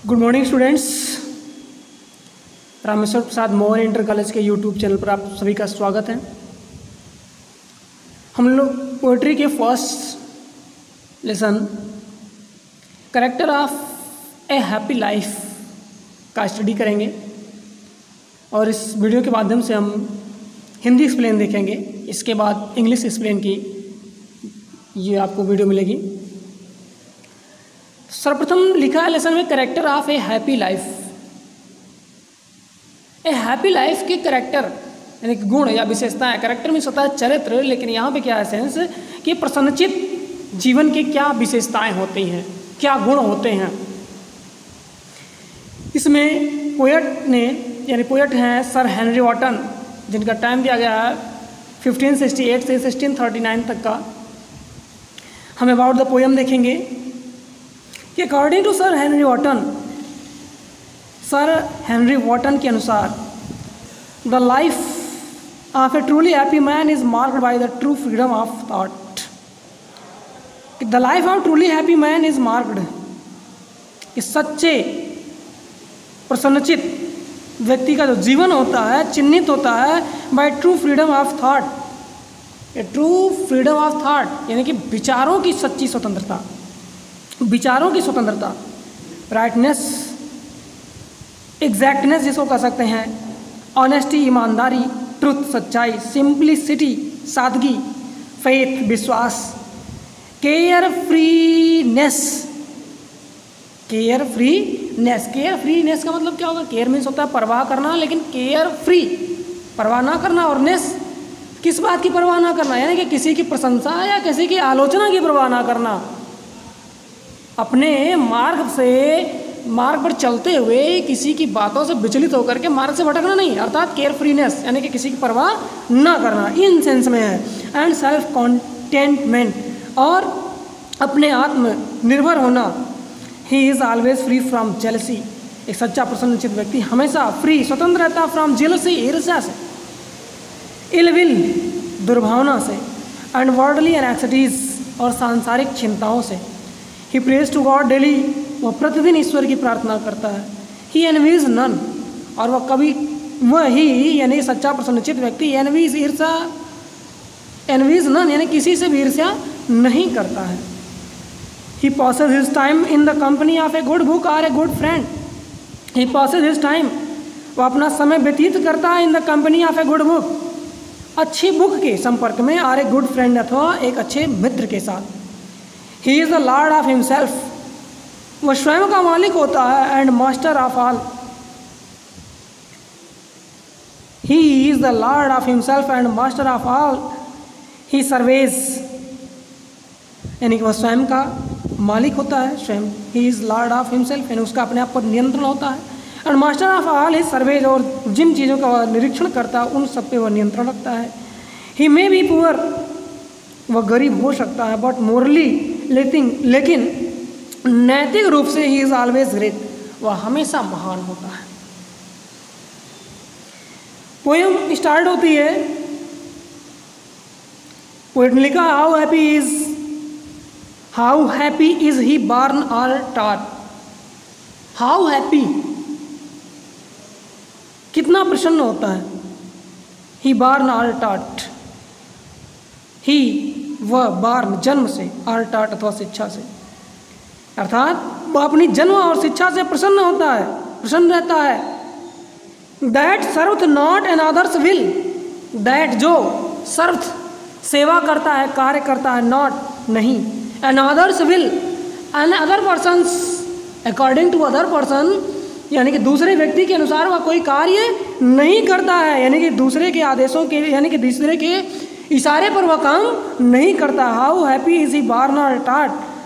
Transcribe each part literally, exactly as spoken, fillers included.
Good morning students. Rameshwar Prasad Mohan inter college के YouTube channel पर आप सभी का स्वागत है। हम लोग पोएट्री के first lesson character of a happy life का स्टडी करेंगे और इस वीडियो के माध्यम से हम हिंदी एक्सप्लेन देखेंगे। इसके बाद इंग्लिश एक्सप्लेन की ये आपको वीडियो मिलेगी। सर्वप्रथम लिखा है लेसन में character of a happy life. A happy life के कैरेक्टर यानी कि गुण या विशेषताएं, कैरेक्टर में स्वतः चरित्र, लेकिन यहाँ पे क्या है सेंस कि प्रसन्नचित जीवन के क्या विशेषताएं होती हैं, क्या गुण होते हैं। इसमें पोएट ने यानी पोएट हैं सर हेनरी वॉटन, जिनका टाइम दिया गया है फिफ्टीन सिक्सटी एट से सिक्सटीन थर्टी नाइन तक का। हम अबाउट द पोएम देखेंगे कि according to sir Henry Wotton, sir Henry Wotton के अनुसार the life of a truly happy man is marked by the true freedom of thought. The life of truly happy man is marked, इस सच्चे प्रसन्नचित व्यक्ति का जो जीवन होता है चिन्हित होता है by true freedom of thought. A true freedom of thought यानी कि विचारों की सच्ची स्वतंत्रता, विचारों की स्वतंत्रता, राइटनेस, एग्जैक्टनेस जिसको कह सकते हैं, ऑनेस्टी ईमानदारी, ट्रुथ सच्चाई, सिंप्लिसिटी सादगी, फेथ विश्वास, care freeness, care freeness, care freeness का मतलब क्या होगा? केयर मीन्स होता है परवाह करना, लेकिन केयर फ्री परवाह ना करना, और नेस किस बात की परवाह ना करना? यानी कि किसी की प्रशंसा या किसी की आलोचना की परवाह ना करना। अपने मार्ग से मार्ग पर चलते हुए किसी की बातों से विचलित होकर के मार्ग से भटकना नहीं, अर्थात केयर फ्रीनेस यानी कि किसी की परवाह ना करना, इन सेंस में है। एंड सेल्फ कॉन्टेंटमेंट, और अपने आत्म निर्भर होना। He is always free from jealousy, एक सच्चा प्रसन्नचित व्यक्ति हमेशा फ्री स्वतंत्र रहता फ्रॉम जेलसी ईर्ष्या से, इल विल दुर्भावना से, एंड वर्ल्डली एनेक्सिटीज और सांसारिक चिंताओं से। He praise to God daily, वह प्रतिदिन ईश्वर की प्रार्थना करता है। ही एनवीज नन, और वह कभी वह ही यानी सच्चा प्रसन्नचित व्यक्ति एनवीज ईर्ष्या एनवीज नन यानी किसी से भी ईर्ष्या नहीं करता है। ही passes his time in the company of a good book or a good friend. He passes his time, वह अपना समय व्यतीत करता है in the company of a good book, अच्छी बुक के संपर्क में, और एक गुड फ्रेंड अथवा एक अच्छे मित्र के साथ। He is the lord of himself, वह स्वयं का मालिक होता है, and master of all. He is the lord of himself and master of all. He surveys, यानी कि वह स्वयं का मालिक होता है, स्वयं ही इज़ लॉर्ड ऑफ हिमसेल्फ यानी उसका अपने आप पर नियंत्रण होता है। And master of all he surveys, और जिन चीज़ों का वह निरीक्षण करता है उन सब पे वह नियंत्रण रखता है। ही मे बी पुअर, वह गरीब हो सकता है, बट मोरली लेकिन लेकिन नैतिक रूप से ही इज़ ऑलवेज ग्रेट, वह हमेशा महान होता है। पोएम स्टार्ट होती है, पोएट ने लिखा how happy is how happy is he born और टॉट। हाउ हैप्पी, कितना प्रसन्न होता है, ही बॉर्न और टॉट, ही वह बॉर्न जन्म से, और टॉट अथवा शिक्षा से, अर्थात वह अपनी जन्म और शिक्षा से प्रसन्न होता है, प्रसन्न रहता है। That serveth not another's will, that जो सर्वथ सेवा करता है, कार्य करता है, नॉट नहीं, another's will, another persons according to other person, यानी कि दूसरे व्यक्ति के अनुसार वह कोई कार्य नहीं करता है, यानी कि दूसरे के आदेशों के यानी कि दूसरे के इशारे पर वह काम नहीं करता। How happy is he born और टॉट,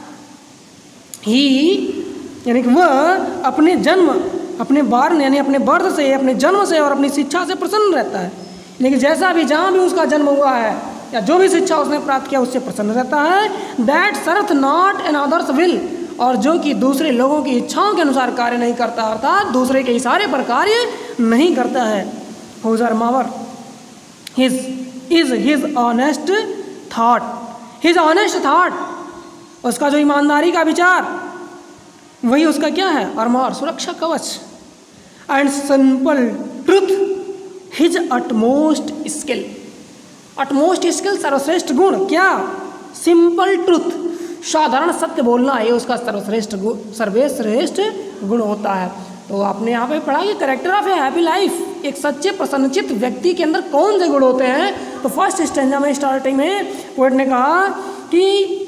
ही यानी कि वह अपने जन्म, अपने बॉर्न यानी अपने बर्थ से, अपने जन्म से और अपनी शिक्षा से प्रसन्न रहता है, लेकिन जैसा भी जहाँ भी उसका जन्म हुआ है या जो भी शिक्षा उसने प्राप्त किया उससे प्रसन्न रहता है। That serveth not another's will, और जो कि दूसरे लोगों की इच्छाओं के अनुसार कार्य नहीं करता, अर्थात दूसरे के इशारे पर कार्य नहीं करता है। Whose armour his is his honest thought, his honest thought, उसका जो ईमानदारी का विचार, वही उसका क्या है, आर्मर, सुरक्षा कवच। And simple truth his utmost skill, utmost skill सर्वश्रेष्ठ गुण क्या, सिंपल ट्रुथ, साधारण सत्य बोलना ये उसका सर्वश्रेष्ठ गुण, सर्वश्रेष्ठ गुण होता है। तो आपने यहाँ पे पढ़ा कि character of a happy life, एक सच्चे प्रसन्नचित्त व्यक्ति के अंदर कौन से गुण होते हैं। तो फर्स्ट स्टैंजा में स्टार्टिंग में पोएट ने कहा कि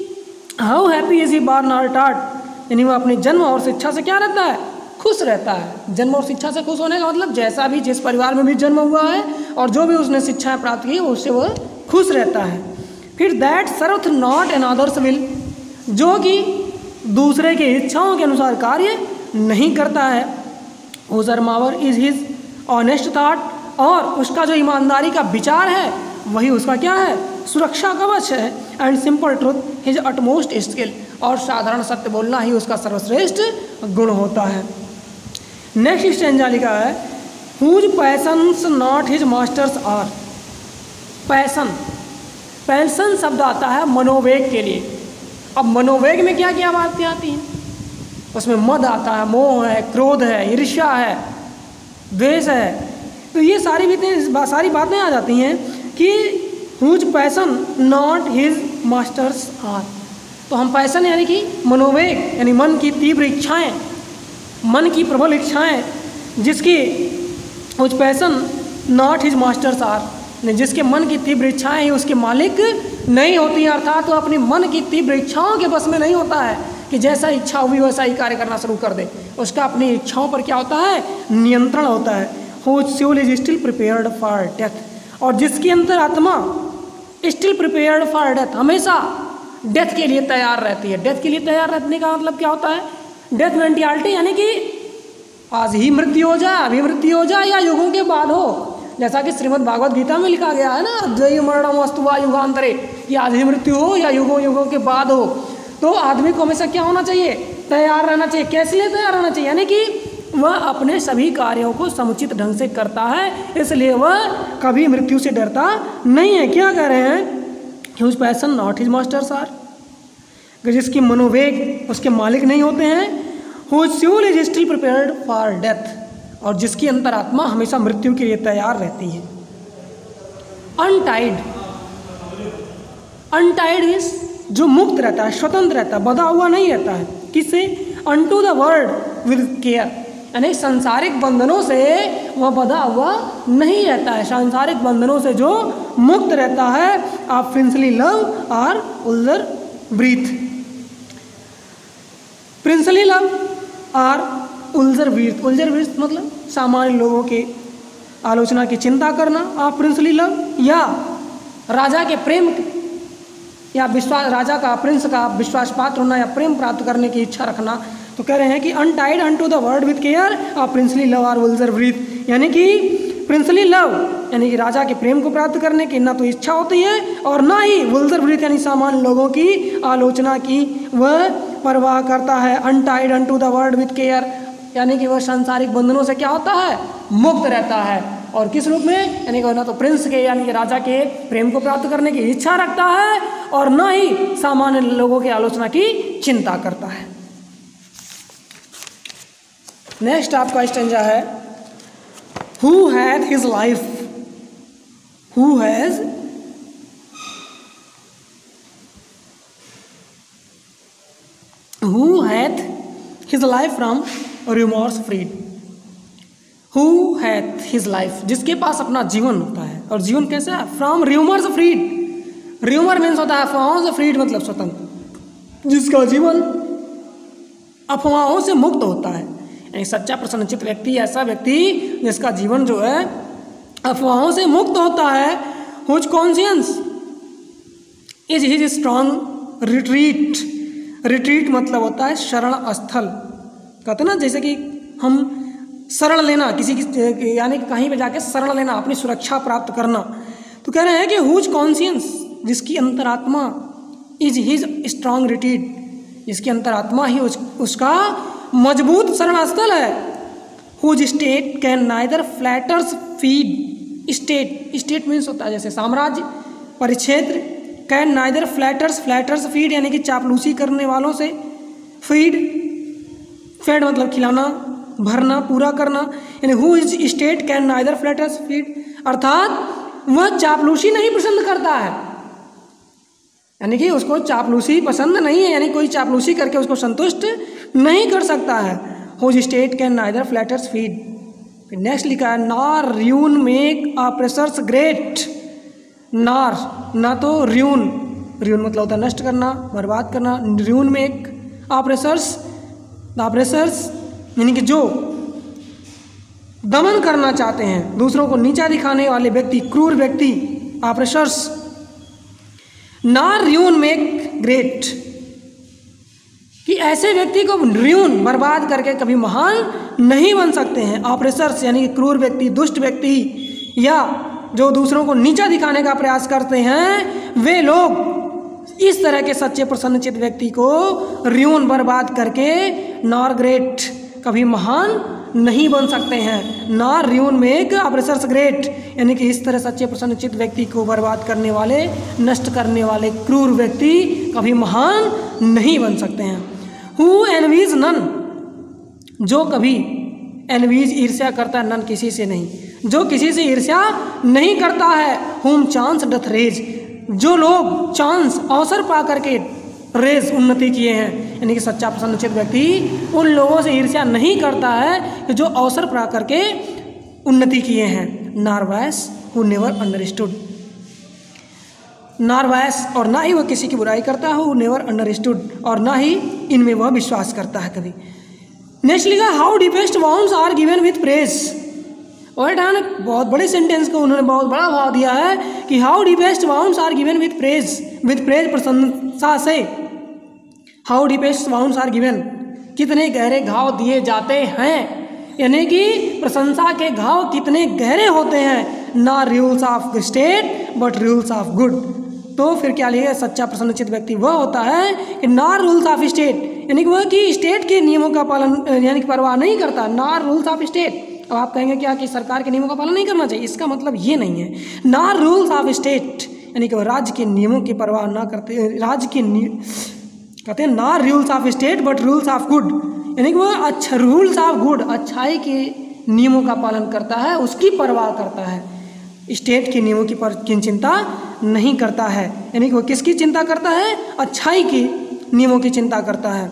हाउ हैप्पी इज ही बार्न आर टॉट, यानी वो अपने जन्म और शिक्षा से क्या रहता है, खुश रहता है। जन्म और शिक्षा से खुश होने का मतलब जैसा भी जिस परिवार में भी जन्म हुआ है और जो भी उसने शिक्षाएं प्राप्त की उससे वो खुश रहता है। फिर that serveth not another's will, जो कि दूसरे की इच्छाओं के अनुसार कार्य नहीं करता है। Whose armour is his honest thought, और उसका जो ईमानदारी का विचार है वही उसका क्या है, सुरक्षा कवच है। And simple truth his utmost skill, और साधारण सत्य बोलना ही उसका सर्वश्रेष्ठ गुण होता है। नेक्स्ट स्टेंजा लिखा है whose passions not his masters are, passion, passion शब्द आता है मनोवेग के लिए। अब मनोवेग में क्या क्या बातें आती हैं, उसमें मद आता है, मोह है, क्रोध है, ईर्ष्या है, द्वेष है। तो ये सारी बातें सारी बातें आ जाती हैं कि whose passion not his masters are. तो हम पैशन यानी कि मनोवेग, यानी मन की तीव्र इच्छाएं, मन की प्रबल इच्छाएं, जिसकी whose passion not his masters are, जिसके मन की तीव्र इच्छाएं ही उसके मालिक नहीं होती हैं। अर्थात तो अपनी मन की तीव्र इच्छाओं के बस में नहीं होता है कि जैसा इच्छा हुई वैसा ही कार्य करना शुरू कर दे। उसका अपनी इच्छाओं पर क्या होता है, नियंत्रण होता है। Whose soul is still prepared for death, और जिसकी अंतरात्मा स्टिल प्रिपेयर्ड फॉर डेथ, हमेशा डेथ के लिए तैयार रहती है। डेथ के लिए तैयार रहने का मतलब क्या होता है, डेथ मेंटियालिटी, यानी कि आज ही मृत्यु हो जाए, अभी मृत्यु हो जाए, या युगों के बाद हो। जैसा कि श्रीमद् भागवत गीता में लिखा गया है ना, अद्वैय मरणम वस्तु वा युगांतरे, कि आज ही मृत्यु हो या युगों युगों के बाद हो। तो आदमी को हमेशा क्या होना चाहिए, तैयार रहना चाहिए। कैसे लिए तैयार रहना चाहिए, यानी कि वह अपने सभी कार्यों को समुचित ढंग से करता है, इसलिए वह कभी मृत्यु से डरता नहीं है। क्या कह रहे हैं, whose passion not his masters are, जिसकी मनोवेग उसके मालिक नहीं होते हैं। Whose soul is still prepared for death, और जिसकी अंतरात्मा हमेशा मृत्यु के लिए तैयार रहती है। अनटाइड, अनटाइड इज जो मुक्त रहता है, स्वतंत्र रहता है, बंधा हुआ नहीं रहता है। किससे, unto the world with care, यानी सांसारिक बंधनों से वह बंधा हुआ नहीं रहता है। सांसारिक बंधनों से जो मुक्त रहता है। Of princely love or vulgar breath, princely love or vulgar breath, vulgar breath मतलब सामान्य लोगों की आलोचना की चिंता करना। आप प्रिंसली लव, या राजा के प्रेम या विश्वास, राजा का, प्रिंस का विश्वास पात्र होना या प्रेम प्राप्त करने की इच्छा रखना। तो कह रहे हैं कि untied unto the world with care, और princely love or vulgar breath, यानी कि प्रिंसली लव यानी कि राजा के प्रेम को प्राप्त करने की ना तो इच्छा होती है और ना ही वुल्जर ब्रीथ यानी सामान्य लोगों की आलोचना की वह परवाह करता है। Untied unto the world with care, यानी कि वह सांसारिक बंधनों से क्या होता है, मुक्त रहता है। और किस रूप में, यानी कि ना तो प्रिंस के यानी कि राजा के प्रेम को प्राप्त करने की इच्छा रखता है और ना ही सामान्य लोगों की आलोचना की चिंता करता है। नेक्स्ट आपका स्टेंजा है who hath his life, who has who hath his life from remorse freed, who hath his life जिसके पास अपना जीवन होता है। और जीवन कैसे है, from rumours freed, rumour means होता है अफवाहों से, फ्रीड मतलब स्वतंत्र, जिसका जीवन अफवाहों से मुक्त होता है। यानी सच्चा प्रसन्नचित्त व्यक्ति ऐसा व्यक्ति जिसका जीवन जो है अफवाहों से मुक्त होता है। Whose conscience is his strong retreat, retreat मतलब होता है शरण स्थल, कहते ना जैसे कि हम शरण लेना किसी की, यानी कहीं पे जाके शरण लेना, अपनी सुरक्षा प्राप्त करना। तो कह रहे हैं कि हुज कॉन्शियंस जिसकी अंतरात्मा, इज हिज स्ट्रॉन्ग रिट्रीट जिसकी अंतरात्मा ही उस, उसका मजबूत शरण स्थल है। Whose state can neither flatterers feed, state state means होता है जैसे साम्राज्य, परिक्षेत्र, can neither flatterers, flatterers feed यानी कि चापलूसी करने वालों से, फीड फेड मतलब खिलाना, भरना, पूरा करना, यानी who is state can neither flatterers feed, अर्थात वह चापलूसी नहीं पसंद करता है, यानी कि उसको चापलूसी पसंद नहीं है, यानी कोई चापलूसी करके उसको संतुष्ट नहीं कर सकता है। Whose state can neither flatterers feed. फिर नेक्स्ट लिखा है नार र्यून मेक ऑपरेसर्स ग्रेट। नार ना तो र्यून, र्यून मतलब होता है नष्ट करना, बर्बाद करना, र्यून मेक ऑपरेसर्स, ऑपरेसर्स यानी कि जो दमन करना चाहते हैं, दूसरों को नीचा दिखाने वाले व्यक्ति, क्रूर व्यक्ति, ऑपरेसर्स। नार र्यून मेक ग्रेट, कि ऐसे व्यक्ति को र्यून बर्बाद करके कभी महान नहीं बन सकते हैं। ऑपरेसर्स यानी कि क्रूर व्यक्ति, दुष्ट व्यक्ति, या जो दूसरों को नीचा दिखाने का प्रयास करते हैं, वे लोग इस तरह के सच्चे प्रसन्नचित व्यक्ति को र्यून बर्बाद करके नॉर ग्रेट कभी महान नहीं बन सकते हैं। Nor ruin make oppressors great, यानी कि इस तरह सच्चे प्रसन्नचित व्यक्ति को बर्बाद करने वाले, नष्ट करने वाले क्रूर व्यक्ति कभी महान नहीं बन सकते हैं। हु एनवीज नन, जो कभी एनवीज ईर्ष्या करता है, नन किसी से नहीं, जो किसी से ईर्ष्या नहीं करता है। हुम चांस डथ रेज, जो लोग चांस अवसर पा करके रेज उन्नति किए हैं, यानी कि सच्चा प्रसन्नचित व्यक्ति उन लोगों से ईर्ष्या नहीं करता है कि जो अवसर पा करके उन्नति किए हैं। Nor vice who never understood, nor vice और ना ही वह किसी की बुराई करता है, हु नेवर अंडरस्टूड, और ना ही इनमें वह विश्वास करता है कभी। नेक्स्ट लिखा how deepest wounds are given with praise. और डान बहुत बड़े सेंटेंस को उन्होंने बहुत बड़ा भाव दिया है कि how deepest wounds are given with praise, with praise प्रशंसा से। How deepest wounds are given, कितने गहरे घाव दिए जाते हैं, यानी कि प्रशंसा के घाव कितने गहरे होते हैं। ना rules of state but rules of good. तो फिर क्या लिखा, सच्चा प्रसन्नचित व्यक्ति वह होता है कि ना रूल्स ऑफ स्टेट, यानी कि वह कि स्टेट के नियमों का पालन यानी कि परवाह नहीं करता। ना रूल्स ऑफ स्टेट, अब आप कहेंगे क्या कि सरकार के नियमों का पालन नहीं करना चाहिए, इसका मतलब ये नहीं है। ना रूल्स ऑफ स्टेट यानी कि वह राज्य के नियमों की परवाह ना करते, राज्य के कहते हैं ना rules of state but rules of good, यानी कि वह अच्छा रूल्स ऑफ गुड, अच्छाई के नियमों का पालन करता है, उसकी परवाह करता है, स्टेट के नियमों की पर की चिंता नहीं करता है। यानी कि वह किसकी चिंता करता है, अच्छाई के नियमों की चिंता करता है।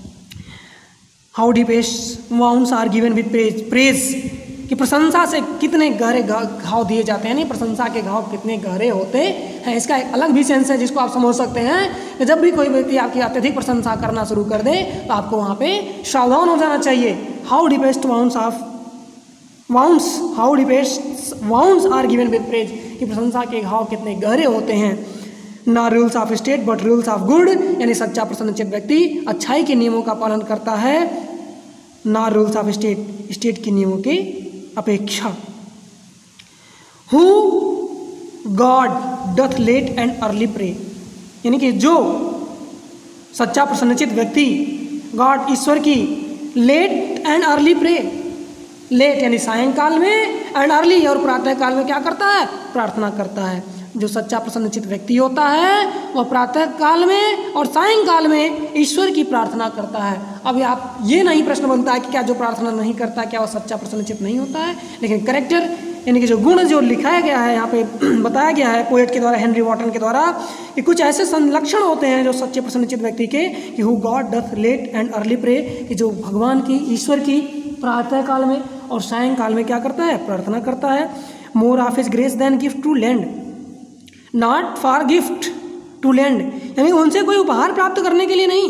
How deepest wounds are given with praise, praise कि प्रशंसा से कितने गहरे घाव दिए जाते हैं, यानी प्रशंसा के घाव कितने गहरे होते हैं। इसका एक अलग भी सेंस है जिसको आप समझ सकते हैं कि जब भी कोई व्यक्ति आपकी अत्यधिक प्रशंसा करना शुरू कर दे तो आपको वहाँ पे सावधान हो जाना चाहिए। How deepest wounds of wounds how deepest wounds are given with praise, कि प्रशंसा के घाव कितने गहरे होते हैं। ना rules of state but rules of good, यानी सच्चा प्रसन्नचित व्यक्ति अच्छाई के नियमों का पालन करता है, ना रूल्स ऑफ स्टेट, स्टेट के नियमों की अपेक्षा। Who God doth late and early pray, यानी कि जो सच्चा प्रसन्नचित व्यक्ति गॉड ईश्वर की late and early pray, late यानी सायंकाल में, एंड अर्ली और प्रातः काल में क्या करता है, प्रार्थना करता है। जो सच्चा प्रसन्नचित व्यक्ति होता है वह प्रातः काल में और सायंकाल में ईश्वर की प्रार्थना करता है। अभी आप ये नहीं प्रश्न बनता है कि क्या जो प्रार्थना नहीं करता क्या वह सच्चा प्रसन्नचित नहीं होता है, लेकिन करेक्टर यानी कि जो गुण जो लिखाया गया है यहाँ पे बताया गया है पोएट के द्वारा, हेनरी वॉटन के द्वारा, कि कुछ ऐसे लक्षण होते हैं जो सच्चे प्रसन्नचित व्यक्ति के, कि who God doth late and early pray, कि जो भगवान की, ईश्वर की प्रातः काल में और सायंकाल में क्या करता है, प्रार्थना करता है। More of his grace than gift to lend, not for gift to lend, यानी उनसे कोई उपहार प्राप्त करने के लिए नहीं।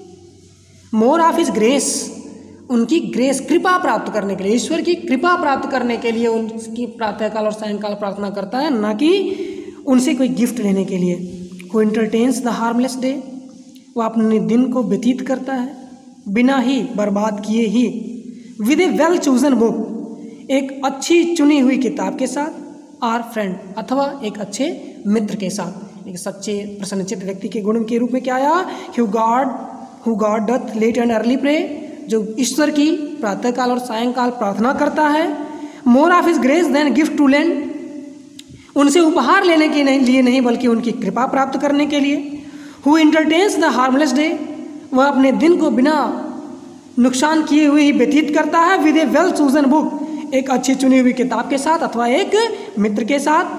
मोर ऑफ हिज ग्रेस, उनकी ग्रेस कृपा प्राप्त करने के लिए, ईश्वर की कृपा प्राप्त करने के लिए उनकी प्रातःकाल और सायंकाल प्रार्थना करता है, ना कि उनसे कोई गिफ्ट लेने के लिए। Who entertains the harmless day, वह अपने दिन को व्यतीत करता है बिना ही बर्बाद किए ही। With a well chosen book, एक अच्छी चुनी हुई किताब के साथ, आर फ्रेंड अथवा एक अच्छे मित्र के साथ। एक सच्चे प्रसन्नचित व्यक्ति के गुण के रूप में क्या आया, who God who God doth late and early pray, जो ईश्वर की प्रातःकाल और सायंकाल प्रार्थना करता है। More of his grace than gift to lend, उनसे उपहार लेने के लिए नहीं बल्कि उनकी कृपा प्राप्त करने के लिए। Who entertains the harmless day, वह अपने दिन को बिना नुकसान किए हुए ही व्यतीत करता है with a well chosen book, एक अच्छी चुनी हुई किताब के साथ अथवा एक मित्र के साथ।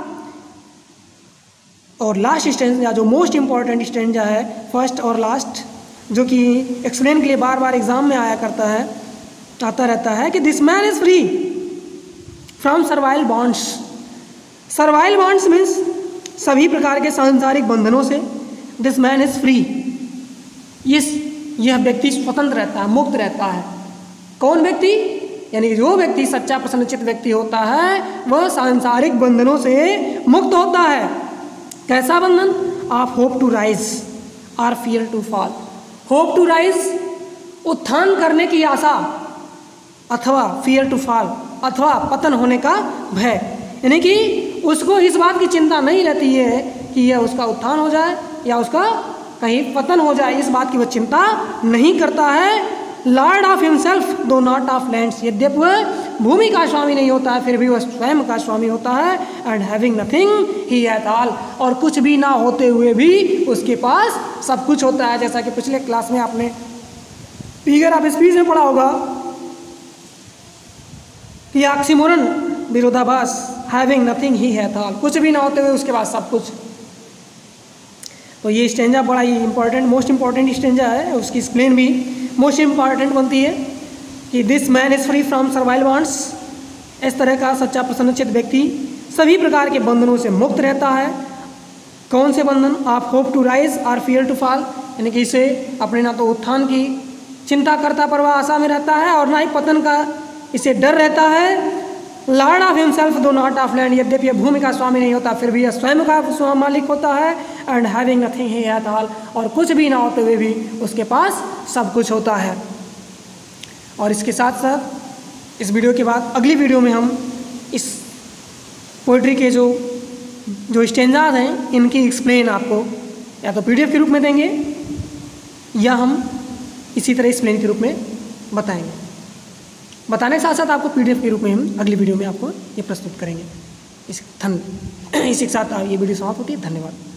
और लास्ट स्टेंजा जो मोस्ट इंपॉर्टेंट स्टेंजा है, फर्स्ट और लास्ट, जो कि एक्सप्लेन के लिए बार बार एग्जाम में आया करता है, आता रहता है कि this man is free from servile bonds. Servile bonds means सभी प्रकार के सांसारिक बंधनों से। दिस मैन इज फ्री, इस यह व्यक्ति स्वतंत्र रहता है, मुक्त रहता है। कौन व्यक्ति? यानी कि जो व्यक्ति सच्चा प्रसन्नचित्त व्यक्ति होता है वह सांसारिक बंधनों से मुक्त होता है। कैसा बंधन? Of hope to rise or fear to fall. Hope to rise उत्थान करने की आशा, अथवा फियर टू फॉल अथवा पतन होने का भय। यानी कि उसको इस बात की चिंता नहीं रहती है कि यह उसका उत्थान हो जाए या उसका कहीं पतन हो जाए, इस बात की वह चिंता नहीं करता है। Lord of himself though not of lands, यद्यपि वह भूमि का स्वामी नहीं होता है फिर भी वह स्वयं का स्वामी होता है। And having nothing he hath all, और कुछ भी ना होते हुए भी उसके पास सब कुछ होता है। जैसा कि पिछले क्लास में आपने फिगर ऑफ स्पीच में पढ़ा होगा कि ऑक्सीमोरन विरोधाभास, having nothing he hath all, कुछ भी ना होते हुए उसके पास सब कुछ। तो ये स्टेंजा बड़ा ही इंपॉर्टेंट, मोस्ट इंपॉर्टेंट स्टेंजा है। उसकी एक्सप्लेन भी मोस्ट इंपॉर्टेंट बनती है कि this man is free from servile bonds. इस तरह का सच्चा प्रसन्नचित्त व्यक्ति सभी प्रकार के बंधनों से मुक्त रहता है। कौन से बंधन? Of hope to rise or fear to fall, यानी कि इसे अपने ना तो उत्थान की चिंता करता पर वह आशा में रहता है और ना ही पतन का इसे डर रहता है। Lord of himself though not of land, यद्यपि भूमि का स्वामी नहीं होता फिर भी यह स्वयं का मालिक होता है। And having nothing he hath all, और कुछ भी ना होते हुए भी उसके पास सब कुछ होता है। और इसके साथ साथ इस वीडियो के बाद अगली वीडियो में हम इस पोइट्री के जो जो स्टेंजाज हैं इनकी एक्सप्लेन आपको या तो पीडीएफ के रूप में देंगे या हम इसी तरह एक्सप्लेन के रूप में बताएंगे। बताने के साथ साथ आपको पीडीएफ के रूप में हम अगली वीडियो में आपको ये प्रस्तुत करेंगे। इस धन इसी के साथ ये वीडियो समाप्त होती है। धन्यवाद।